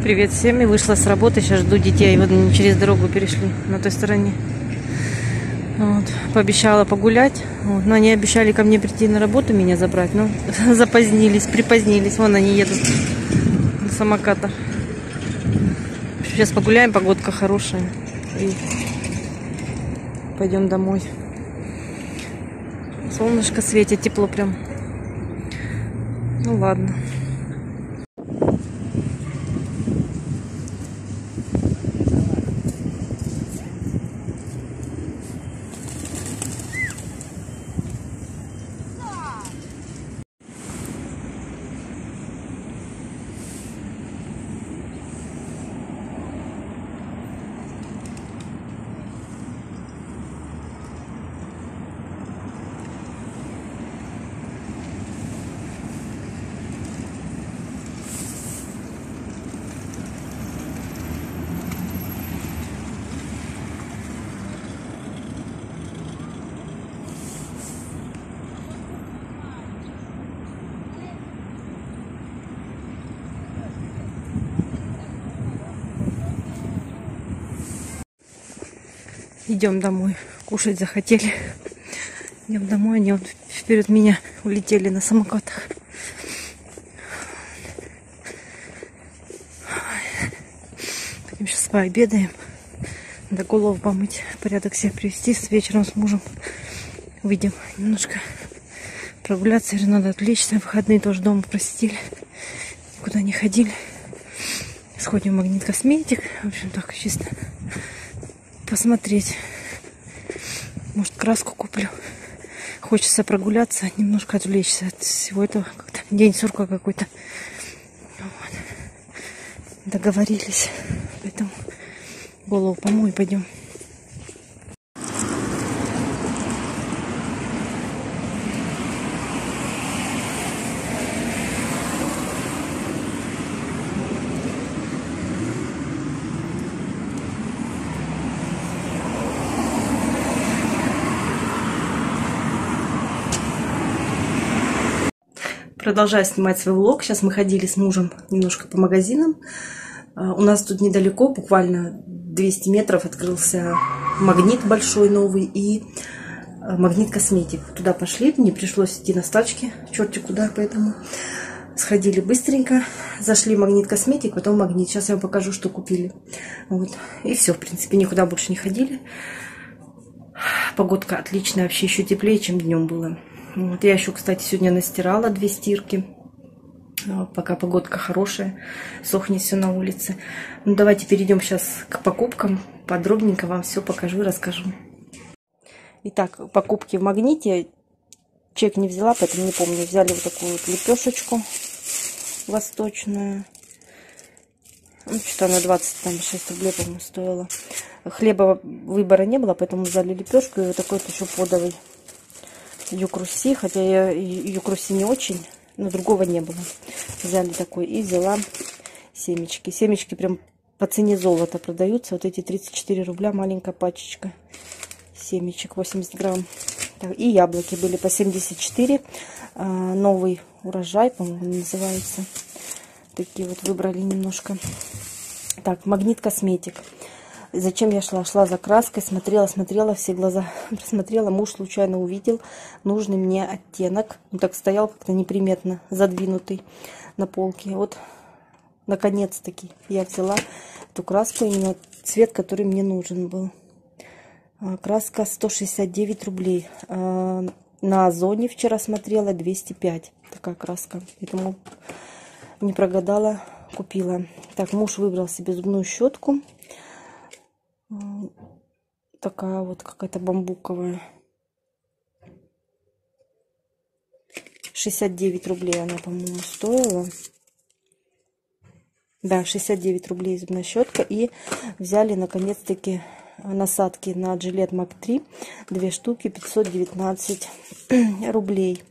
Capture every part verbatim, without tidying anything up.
Привет всем, и вышла с работы, сейчас жду детей, вот они через дорогу перешли на той стороне. Вот. Пообещала погулять, вот. Но они обещали ко мне прийти на работу, меня забрать, но запозднились, припозднились, вон они едут на самокатах. Сейчас погуляем, погодка хорошая, и пойдем домой. Солнышко светит, тепло прям. Ну ладно. Идем домой. Кушать захотели. Идем домой. Они вот вперед меня улетели на самокатах. Пойдем сейчас пообедаем. Надо голову помыть, порядок себя привести. С вечером с мужем выйдем немножко прогуляться. Надо отвлечься. Выходные тоже дома просидели. Никуда не ходили. Сходим в Магнит Косметик. В общем, так чисто посмотреть. Может, краску куплю. Хочется прогуляться, немножко отвлечься от всего этого. Как-то день сурка какой-то. Вот. Договорились. Поэтому голову помою и пойдем. Продолжаю снимать свой влог. Сейчас мы ходили с мужем немножко по магазинам. У нас тут недалеко, буквально двести метров, открылся Магнит большой новый и Магнит Косметик. Туда пошли, мне пришлось идти на стачки, черти куда, поэтому сходили быстренько. Зашли в Магнит Косметик, потом Магнит. Сейчас я вам покажу, что купили. Вот. И все, в принципе, никуда больше не ходили. Погодка отличная, вообще еще теплее, чем днем было. Вот. Я еще, кстати, сегодня настирала две стирки. Пока погодка хорошая, сохнет все на улице. Ну, давайте перейдем сейчас к покупкам. Подробненько вам все покажу и расскажу. Итак, покупки в Магните. Чек не взяла, поэтому не помню. Взяли вот такую вот лепешечку восточную. Ну, что-то она двадцать шесть рублей, по-моему, стоила. Хлеба выбора не было, поэтому взяли лепешку и вот такой вот еще подовый. Юкруси, хотя я юкруси не очень, но другого не было. Взяли такой и взяла семечки. Семечки прям по цене золота продаются. Вот эти тридцать четыре рубля, маленькая пачечка семечек, восемьдесят грамм. Так, и яблоки были по семьдесят четыре. А, новый урожай, по-моему, называется. Такие вот выбрали немножко. Так, Магнит Косметик. Зачем я шла? Шла за краской, смотрела, смотрела, все глаза просмотрела. Муж случайно увидел нужный мне оттенок. Он так стоял как-то неприметно, задвинутый на полке. Вот, наконец-таки, я взяла эту краску, именно цвет, который мне нужен был. Краска сто шестьдесят девять рублей. На Озоне вчера смотрела двести пять. Такая краска. Поэтому не прогадала, купила. Так, муж выбрал себе зубную щетку. Такая вот какая-то бамбуковая. шестьдесят девять рублей она, по-моему, стоила. Да, шестьдесят девять рублей зубная щетка. И взяли, наконец-таки, насадки на Gillette Мак три. Две штуки, пятьсот девятнадцать рублей.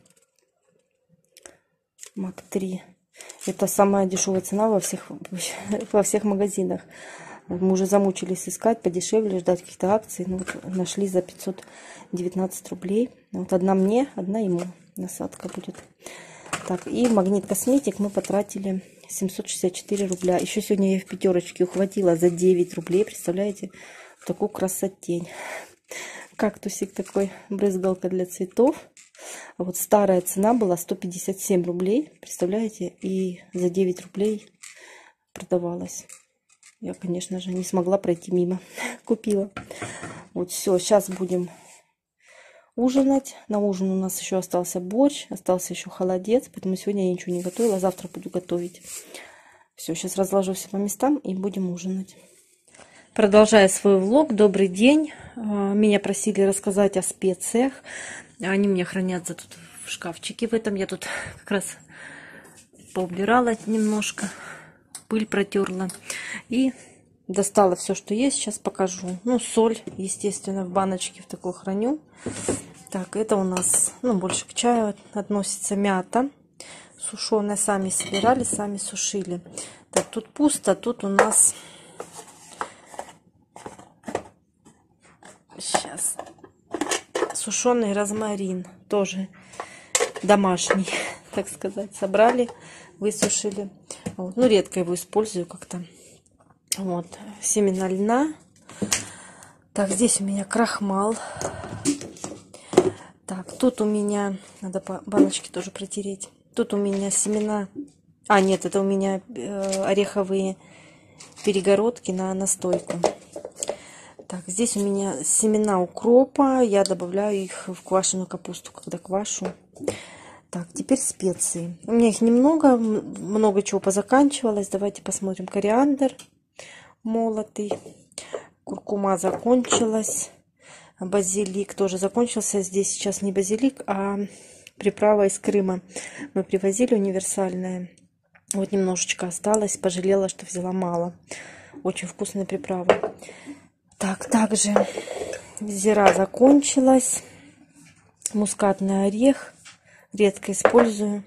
Мак три. Это самая дешевая цена во всех, во всех магазинах. Мы уже замучились искать подешевле, ждать каких-то акций. Ну, вот нашли за пятьсот девятнадцать рублей. Вот одна мне, одна ему насадка будет. Так, и Магнит Косметик мы потратили семьсот шестьдесят четыре рубля. Еще сегодня я в пятерочке ухватила за девять рублей. Представляете? Такую красотень. Кактусик такой, брызгалка для цветов. А вот старая цена была сто пятьдесят семь рублей. Представляете? И за девять рублей продавалась. Я, конечно же, не смогла пройти мимо. Купила. Вот все, сейчас будем ужинать. На ужин у нас еще остался борщ, остался еще холодец, поэтому сегодня я ничего не готовила, завтра буду готовить. Все, сейчас разложу все по местам и будем ужинать. Продолжая свой влог, добрый день. Меня просили рассказать о специях. Они у меня хранятся тут в шкафчике в этом. Я тут как раз поубирала немножко, пыль протерла и достала все, что есть. Сейчас покажу. Ну, соль, естественно, в баночке в такой храню. Так, это у нас, ну, больше к чаю относится мята. Сушеная, сами собирали, сами сушили. Так, тут пусто, тут у нас... Сейчас. Сушеный розмарин. Тоже домашний, так сказать. Собрали, высушили. Вот. Ну, редко его использую как-то. Вот. Семена льна. Так, здесь у меня крахмал. Так, тут у меня... Надо баночки тоже протереть. Тут у меня семена... А, нет, это у меня э, ореховые перегородки на настойку. Так, здесь у меня семена укропа. Я добавляю их в квашеную капусту, когда квашу. Так, теперь специи. У меня их немного, много чего позаканчивалось. Давайте посмотрим. Кориандр молотый. Куркума закончилась. Базилик тоже закончился. Здесь сейчас не базилик, а приправа из Крыма. Мы привозили универсальная. Вот немножечко осталось. Пожалела, что взяла мало. Очень вкусная приправа. Так, также зира закончилась. Мускатный орех. Редко использую.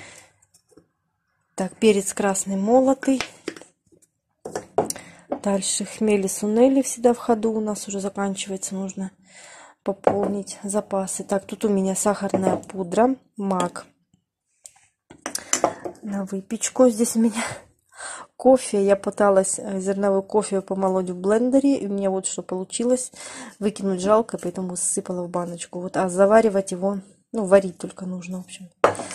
Так, перец красный молотый. Дальше хмели сунели всегда в ходу. У нас уже заканчивается. Нужно пополнить запасы. Так, тут у меня сахарная пудра. Мак. На выпечку. Здесь у меня... Кофе. Я пыталась зерновой кофе помолоть в блендере. И у меня вот что получилось. Выкинуть жалко, поэтому сыпала в баночку. Вот, а заваривать его, ну, варить только нужно, в общем.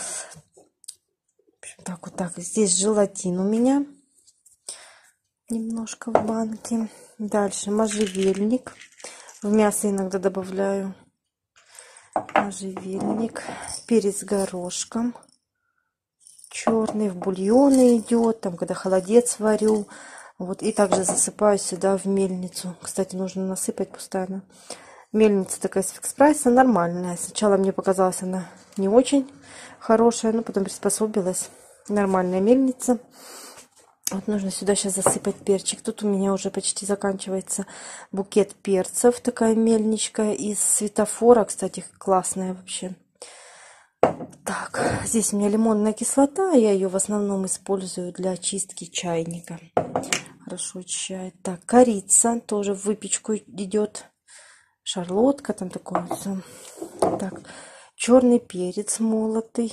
Так, вот так. Здесь желатин у меня. Немножко в банке. Дальше можжевельник. В мясо иногда добавляю можжевельник. Перец горошком. Черный в бульоны идет, там, когда холодец варю. Вот, и также засыпаю сюда в мельницу. Кстати, нужно насыпать постоянно. Мельница такая с фикс-прайса, нормальная. Сначала мне показалась она не очень хорошая, но потом приспособилась. Нормальная мельница. Вот нужно сюда сейчас засыпать перчик. Тут у меня уже почти заканчивается букет перцев. Такая мельничка из светофора. Кстати, классная вообще. Так, здесь у меня лимонная кислота. Я ее в основном использую для очистки чайника. Хорошо очищает. Так, корица тоже в выпечку идет. Шарлотка там такое все. Так, черный перец молотый.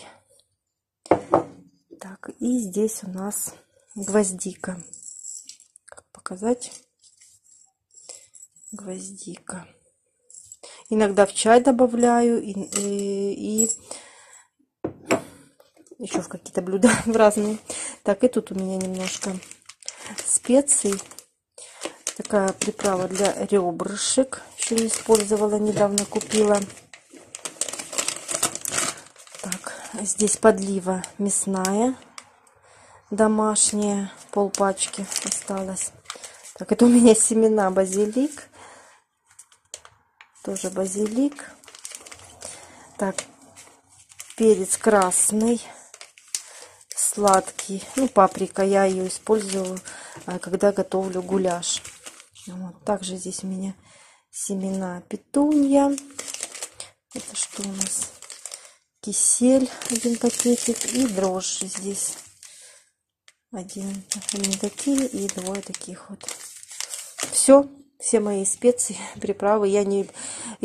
Так, и здесь у нас гвоздика. Как показать? Гвоздика. Иногда в чай добавляю и, и, и еще в какие-то блюда в разные. Так, и тут у меня немножко специй. Такая приправа для ребрышек. Еще не использовала, недавно купила. Так, здесь подлива мясная. Домашняя. Полпачки осталось. Так, это у меня семена базилик. Тоже базилик. Так, перец красный. Сладкий. Ну, паприка. Я ее использую, когда готовлю гуляш. Вот. Также здесь у меня семена петунья. Это что у нас? Кисель. Один пакетик. И дрожжи здесь. Один. Они такие и двое таких вот. Все. Все мои специи, приправы я не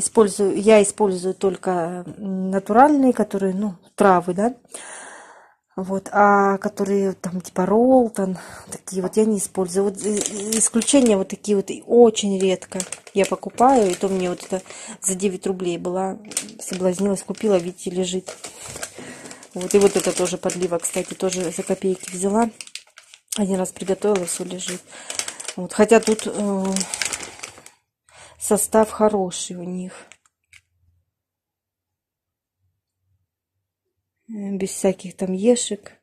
использую. Я использую только натуральные, которые, ну, травы, да. Вот, а которые там типа Ролтон, такие вот я не использую. Вот исключения вот такие вот очень редко я покупаю. И то мне вот это за девять рублей была, соблазнилась, купила, видите, лежит. Вот, и вот это тоже подлива, кстати, тоже за копейки взяла. Один раз приготовила, все лежит. Вот, хотя тут э, состав хороший у них. Без всяких там ешек.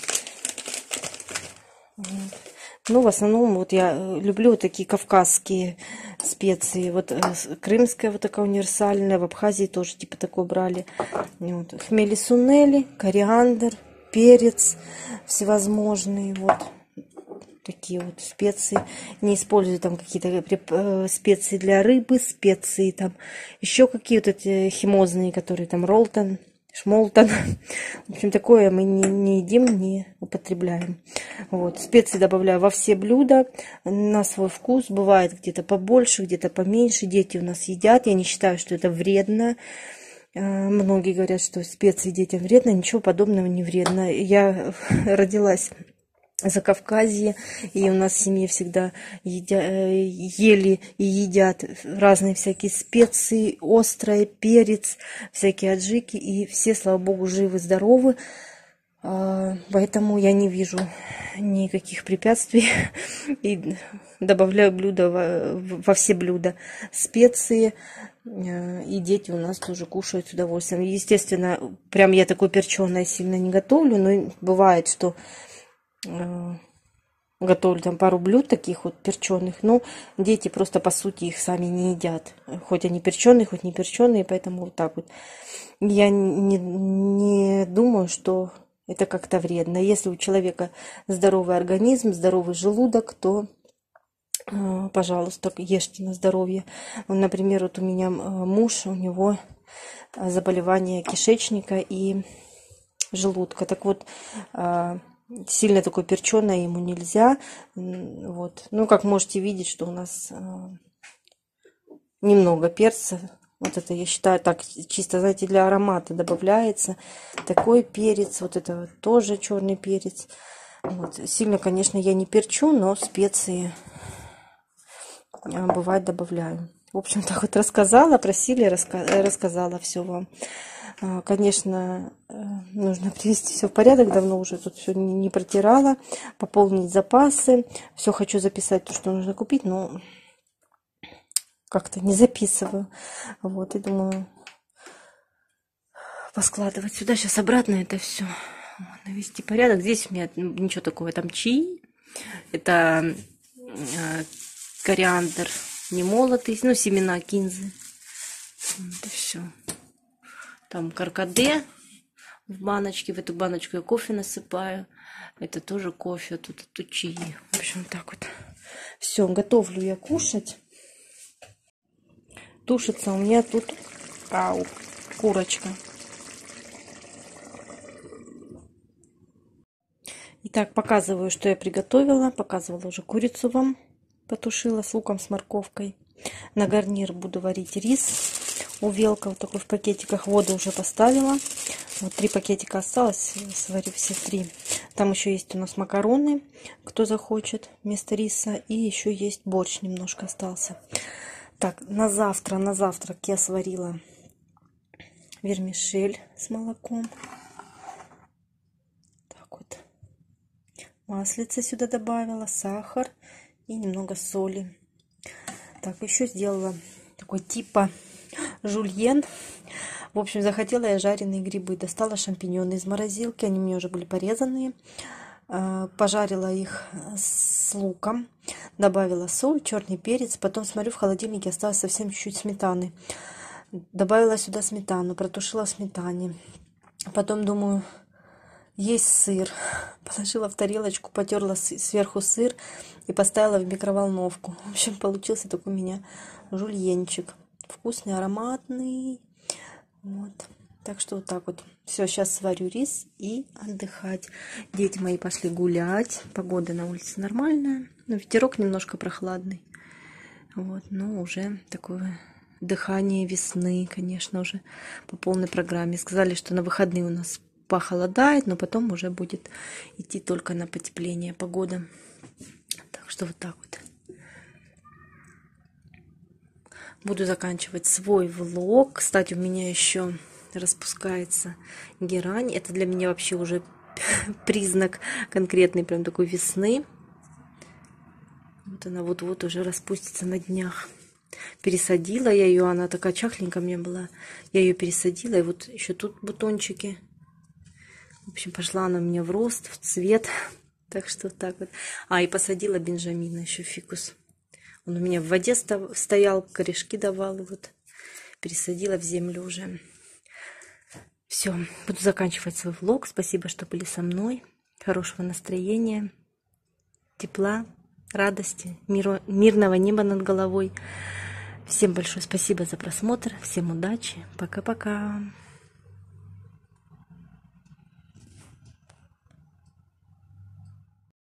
Вот. Ну, в основном, вот я люблю вот такие кавказские специи. Вот крымская вот такая универсальная. В Абхазии тоже типа такое брали. Вот. Хмели-сунели, кориандр, перец всевозможные. Вот такие вот специи. Не использую там какие-то специи для рыбы, специи там. Еще какие-то эти химозные, которые там Ролтон, Шмолтон. В общем, такое мы не, не едим, не употребляем. Вот. Специи добавляю во все блюда на свой вкус. Бывает где-то побольше, где-то поменьше. Дети у нас едят. Я не считаю, что это вредно. Многие говорят, что специи детям вредно. Ничего подобного не вредно. Я родилась в Закавказье, и у нас в семье всегда едя, ели и едят разные всякие специи, острое, перец, всякие аджики, и все, слава богу, живы, здоровы, поэтому я не вижу никаких препятствий и добавляю блюда во, во все блюда специи, и дети у нас тоже кушают с удовольствием. Естественно, прям я такое перченое сильно не готовлю, но бывает, что готовлю там пару блюд таких вот перченых, но дети просто по сути их сами не едят, хоть они перченые, хоть не перченые, поэтому вот так вот. Я не, не думаю, что это как-то вредно. Если у человека здоровый организм, здоровый желудок, то пожалуйста, ешьте на здоровье. Например, вот у меня муж, у него заболевание кишечника и желудка, так вот сильно такое перченое ему нельзя. Вот. Ну, как можете видеть, что у нас э, немного перца. Вот это, я считаю, так чисто, знаете, для аромата добавляется. Такой перец. Вот это вот тоже черный перец. Вот. Сильно, конечно, я не перчу, но специи э, бывает добавляю. В общем, так вот рассказала, просили, раска рассказала все вам. Конечно, нужно привести все в порядок. Давно уже тут все не протирала. Пополнить запасы. Все хочу записать, то, что нужно купить, но как-то не записываю. Вот, и думаю, поскладывать сюда. Сейчас обратно это все навести порядок. Здесь у меня ничего такого. Там чаи. Это кориандр немолотый. Ну, семена кинзы. Это все. Там каркаде в баночке. В эту баночку я кофе насыпаю. Это тоже кофе. Тут, тут чаи. В общем, так вот. Все, готовлю я кушать. Тушится у меня тут ау, курочка. Итак, показываю, что я приготовила. Показывала уже курицу вам. Потушила с луком, с морковкой. На гарнир буду варить рис. Увелка вот такой в пакетиках. Воду уже поставила. Вот три пакетика осталось. Сварю все три. Там еще есть у нас макароны, кто захочет, вместо риса. И еще есть борщ немножко остался. Так, на завтра, на завтрак я сварила вермишель с молоком. Так вот. Маслица сюда добавила, сахар и немного соли. Так, еще сделала такой типа жульен. В общем, захотела я жареные грибы. Достала шампиньоны из морозилки. Они у меня уже были порезанные. Пожарила их с луком. Добавила соль, черный перец. Потом смотрю, в холодильнике осталось совсем чуть-чуть сметаны. Добавила сюда сметану. Протушила в сметане. Потом думаю, есть сыр. Положила в тарелочку, потерла сверху сыр и поставила в микроволновку. В общем, получился такой у меня жульенчик. Вкусный, ароматный. Вот. Так что вот так вот. Все, сейчас сварю рис и отдыхать. Дети мои пошли гулять. Погода на улице нормальная. Но ветерок немножко прохладный. Вот. Но уже такое дыхание весны, конечно, уже по полной программе. Сказали, что на выходные у нас похолодает, но потом уже будет идти только на потепление погода. Так что вот так вот. Буду заканчивать свой влог. Кстати, у меня еще распускается герань. Это для меня вообще уже признак конкретный, прям такой весны. Вот она вот-вот уже распустится на днях. Пересадила я ее, она такая чахленькая у меня была. Я ее пересадила, и вот еще тут бутончики. В общем, пошла она у меня в рост, в цвет. Так что вот так вот. А, и посадила бенджамина, еще фикус. Он у меня в воде стоял, корешки давал. И вот пересадила в землю уже. Все, буду заканчивать свой влог. Спасибо, что были со мной. Хорошего настроения, тепла, радости, мира, мирного неба над головой. Всем большое спасибо за просмотр. Всем удачи. Пока-пока.